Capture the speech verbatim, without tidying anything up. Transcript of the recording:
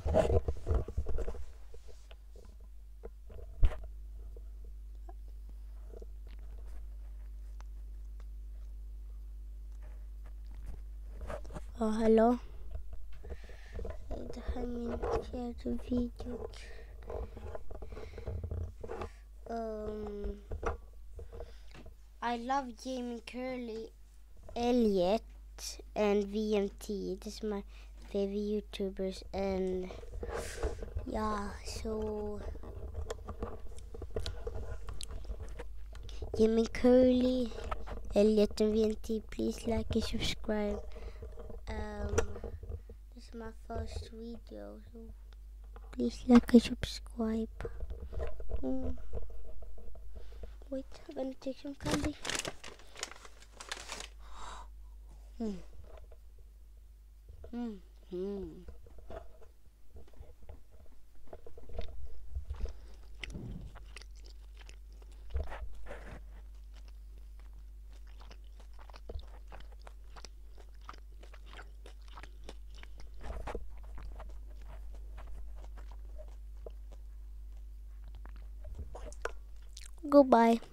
Oh, hello. I mean, share the video. Um, I love Jamie Curly, Elliot, and V M T. This is my favorite YouTubers, and yeah, so Jamie Curly, Elliot, and V M T. Please like and subscribe. Um, this is my first video, so please like and subscribe. Mm. Wait, I'm gonna take some candy. Hmm. Hmm. Hmm. Goodbye.